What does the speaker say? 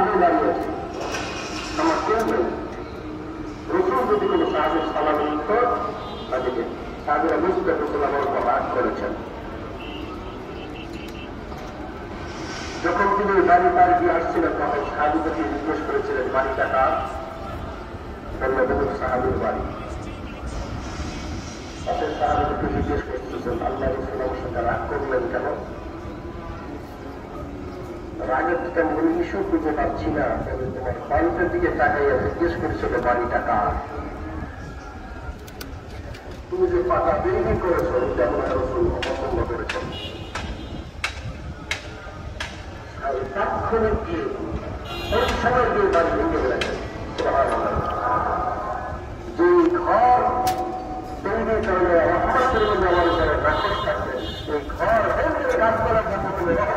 আগে দাঁড়িয়েছে, আমার কেউ নেই। রসুল যদি কোনো সাহাবের সালামি নিত তাদেরকে সাহাবিরা বুঝতে রসুল্লাহর উপর রাগ করেছেন। যখন তিনি বাড়ি পার দিয়ে আসছিলেন তখন সাহাবিদেরকে জিজ্ঞেস করেছিলেন বাড়িটা কার? সাহাবির বাড়ি। তাদের সাহাবিদেরকে জিজ্ঞেস করতেছেন আল্লাহ রসুল আমার সঙ্গে রাগ করলেন কেন? রাগের দিকে মূল ইস্যু খুঁজে পাচ্ছি না, তবে তোমার বাড়িটার দিকে তাকাইয়া জিজ্ঞেস করেছিল বাড়িটা কার? তুমি যে পাতা বেরিয়ে করেছো যেমন রসুল অপছন্দ করেছেন। তাৎক্ষণিক গিয়ে ওই সময় গিয়ে বাড়ি ভেঙে ফেলেছেন। যে ঘর তৈরি করলে আমার রাক্ষস থাকবে, এই ঘর গাছ করার জন্য